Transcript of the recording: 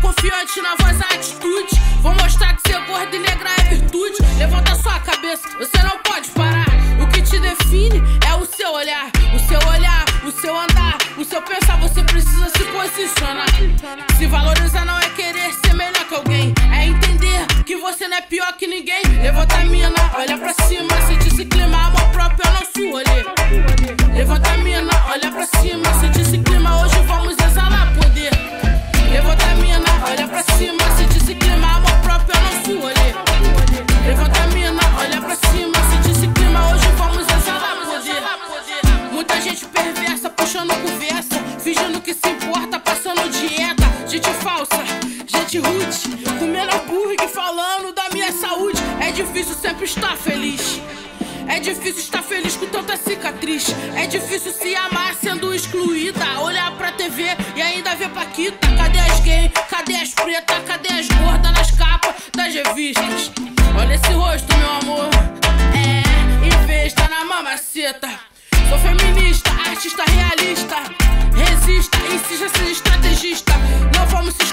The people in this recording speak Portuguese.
confiante na voz, a atitude. Vou mostrar que ser gordo e negra é virtude. Levanta sua cabeça, você não pode parar. O que te define é o seu olhar. O seu olhar, o seu andar, o seu pensar. Você precisa se posicionar. Se valorizar não é querer ser melhor que alguém, é entender que você não é pior que ninguém. Levanta a mina, olha pra cima, sente esse clima, amor próprio é o nosso rolê. Levanta a mina, olha pra cima, sente esse clima, hoje vamos exalar poder. Levanta a mina, olha pra cima, sente esse clima, amor próprio é o nosso rolê. Levanta a mina, olha pra cima, sente esse clima, hoje vamos exalar poder. Muita gente perversa, puxando conversa, fingindo que se importa, passando dieta. Gente falsa, gente rude, comendo hambúrguer, falando da minha saúde. É difícil sempre estar feliz. É difícil estar feliz com tanta cicatriz. É difícil se amar sendo excluída. Olhar pra TV e ainda ver Paquita. Cadê as gays? Cadê as pretas? Cadê as gordas nas capas das revistas? Olha esse rosto, meu amor. Investa na mamaceta. Sou feminista, artista realista. Resista, insista, seja estrategista. Não vamos se